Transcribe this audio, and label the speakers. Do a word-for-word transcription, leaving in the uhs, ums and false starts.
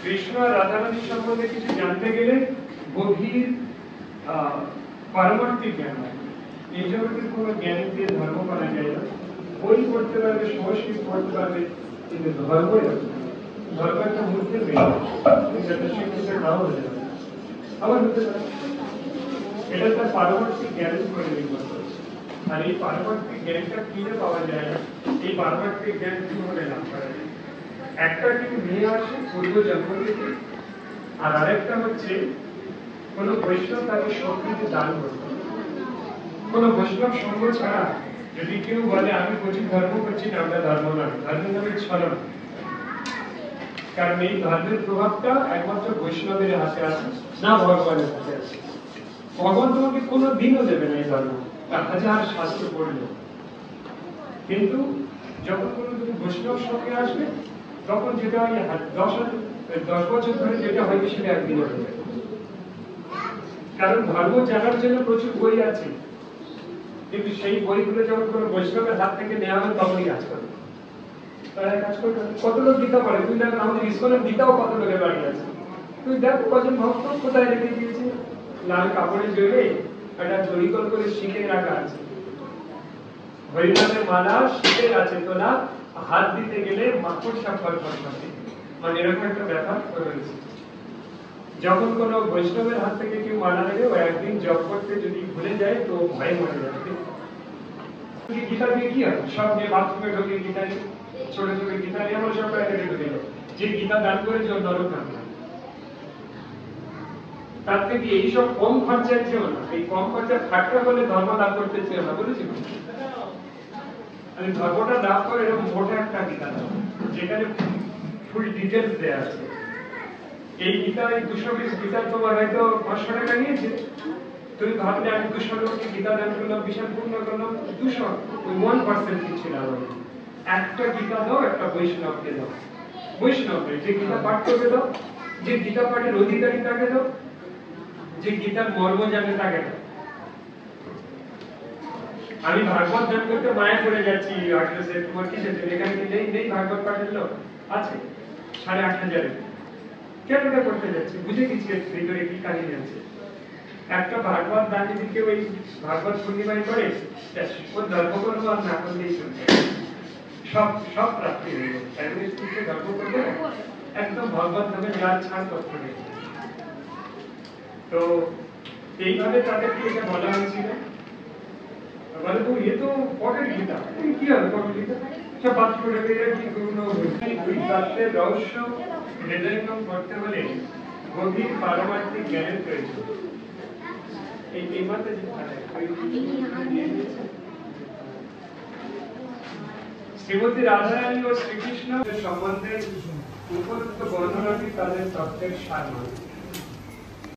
Speaker 1: কৃষ্ণ আর রাধারানী সম্বন্ধে কিছু জানতে গেলে গভীর পারমার্থিক জ্ঞান লাগে। এই জগতের কোনো জ্ঞান দিয়ে ধর্ম করা যায় না। বই পড়তে পারবে, সংস্কৃত পড়তে পারবে, কিন্তু ধর্ম ধর্ম একটা মূর্তির বেশি নাও হতে পারে, আবার হতে পারে। এটা তার পারমার্থিক জ্ঞানের উপরে নির্ভর করে। আর এই পারমার্থিক জ্ঞানটা কিনে পাওয়া যায় না, এই পারমার্থিক জ্ঞান কিভাবে লাভ করা যায়? একটা কিন্তু নিয়ে আসে পূর্ব জন্ম থেকে, আর আরেকটা হচ্ছে কোন বৈষ্ণব তাকে শক্তিতে দান করতে। কোন বৈষ্ণব সঙ্গ ছাড়া যদি কেউ বলে আমি বলছি ধর্ম করছি না, আমরা ধর্ম নয়, ধর্মের নামে ছলন। কারণ এই ধর্মের প্রভাবটা একমাত্র বৈষ্ণবের হাতে আছে, না ভগবানের হাতে আছে। ভগবান তোমাকে কোনো দিনও দেবে না এই ধর্ম, হাজার শাস্ত্র পড়ল। কিন্তু যখন কোনো তুমি বৈষ্ণব সঙ্গে আসবে, তখন যেটা হয় দশ দশ বছর ধরে যেটা হয়তো সেটা একদিন হয়ে যাবে। কারণ ধর্ম জানার জন্য প্রচুর বই আছে, কিন্তু সেই বইগুলো যখন কোনো বৈষ্ণবের হাত থেকে নেওয়া হয় তখনই কাজ করে। তারা কাজ করবে। কত লোক গীতা পড়ে, তুই দেখ আমাদের ইস্কনের গীতাও কত লোকের বাড়ি আছে। তুই দেখ কজন ভক্ত কোথায় রেখে দিয়েছে, লাল কাপড়ে জড়িয়ে একটা দড়িকল করে শিখে রাখা আছে। হরিনামের মালা শিখে আছে তোলা, হাত দিতে গেলে মাকড় সাপ ফরফর করে, মানে এরকম একটা ব্যাপার রয়েছে। যখন কোন বৈষ্ণবের হাত থেকে কেউ মালা নেবে, ও একদিন জপ করতে যদি ভুলে যায় তো ভয়ে মরে যাবে। গীতা দিয়ে কি হয়? সব নিয়ে বাথরুমে ঢোকে গীতা নিয়ে, ছোট ছোট গীতা নিয়ে আমরা সব প্যাকেটে ঢুকে যাবো। যে গীতা দান করেছে ওর নরক না, তার থেকে এইসব কম খরচার চেয়েও না, এই কম খরচার ঠাট্টা বলে ধর্ম লাভ করতে চেয়েও না, বলেছি। আমি ধর্মটা লাভ করে এরকম মোটা একটা গীতা দাও, যেখানে ফুল ডিটেলস দেওয়া আছে। এই গীতা, এই দুশো বিশ গীতা তোমার হয়তো পাঁচশো টাকা নিয়েছে, তুমি ভাবলে আমি দুশো লোককে গীতা দান করলাম, বিশাল পূর্ণ করলাম, দুশো ওই ওয়ান পার্সেন্ট দিচ্ছি না। একটা গীতা দাও একটা বৈষ্ণবকে দাও, বৈষ্ণবকে যে গীতা পাঠ করবে দাও, যে গীতা পাঠের অধিকারী তাকে দাও, যে গীতার মর্ম জানে তাকে দাও। আমি ভাগবত দান করতে মায়া করে যাচ্ছি আঠারো সেপ্টেম্বর কিসের জন্য? এখানে কি নেই নেই ভাগবত পাঠের লোক আছে সাড়ে আট হাজারে। কেন এটা করতে যাচ্ছি? বুঝে গেছি ভিতরে কি কাহিনী আছে। একটা ভাগবত দান যদি কেউ ওই ভাগবত পূর্ণিমায় করে, ওর ধর্ম করবো আর না করলেই চলবে, সব সব প্রাপ্তি হয়ে গেল। ধর্ম করবে একদম ভগবত নামে যার ছাড় তথ্য নেই। তো এইভাবে তাদেরকে এটা বলা হয়েছিল। বলে তো এ তো পটের গীতা, কি হবে পটের গীতা? সব বাদ করে দিয়ে কি কোনো দুই তত্ত্বের রহস্য হৃদয়ঙ্গম করতে হলে গভীর পারমার্থিক জ্ঞানের প্রয়োজন। এই এইমাত্র যে শ্রীমতী রাধারানী ও শ্রীকৃষ্ণ সম্বন্ধে উপযুক্ত বর্ণনাটি তাদের তত্ত্বের সার।